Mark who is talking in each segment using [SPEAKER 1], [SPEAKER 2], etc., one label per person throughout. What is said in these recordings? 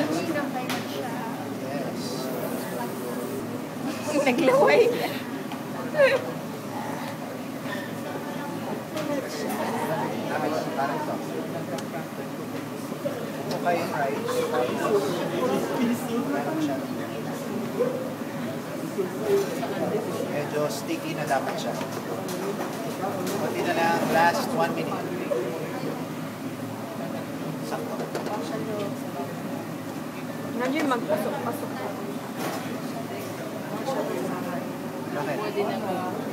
[SPEAKER 1] Yes.
[SPEAKER 2] Naglaway.
[SPEAKER 1] Parang ito. Ito kayo rice. Meron siya. Medyo sticky na dapat siya. Kunti na lang, last 1 minute. Sakto.
[SPEAKER 2] Nandiyo magpasok-pasok.
[SPEAKER 1] Bakit?
[SPEAKER 3] Pwede na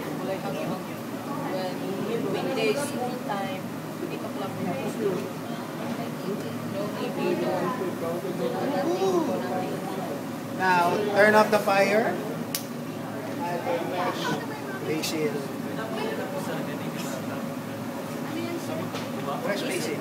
[SPEAKER 3] when there's school time, 8 o'clock na no TV, no nothing.
[SPEAKER 1] Now, turn off the fire. Basil. Fresh basil.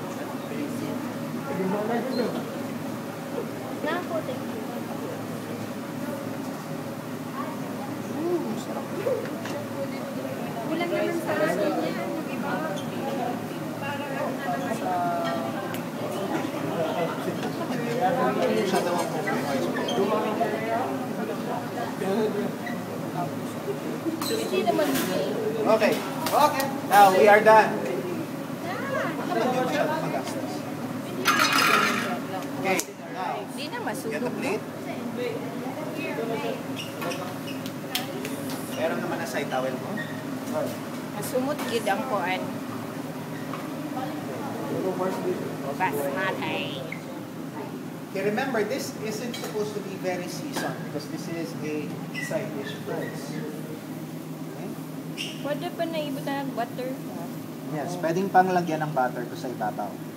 [SPEAKER 2] Kulang naman sa asin niya. Yung iba, parang ano na naman.
[SPEAKER 1] Siya daw ang
[SPEAKER 3] Hindi naman.
[SPEAKER 1] Okay. Okay. Now, we are done. Hindi masyadong magastos. Okay. Now,
[SPEAKER 2] Hindi na
[SPEAKER 1] get
[SPEAKER 2] masugod.
[SPEAKER 1] the plate. Meron naman na side towel mo.
[SPEAKER 2] Masumot gid ang kuan. Basmati.
[SPEAKER 1] Okay, remember, this isn't supposed to be very seasoned because this is a side dish first. Okay?
[SPEAKER 2] Pwede pa na ibutan ng butter.
[SPEAKER 1] Yes, pwedeng pang lagyan ng butter to sa ibabaw.